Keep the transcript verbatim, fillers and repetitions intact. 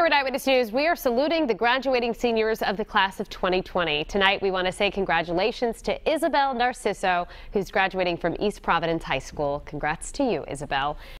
at Eyewitness News, we are saluting the graduating seniors of the class of twenty twenty. Tonight, we want to say congratulations to Isabel Narciso, who's graduating from East Providence High School. Congrats to you, Isabel.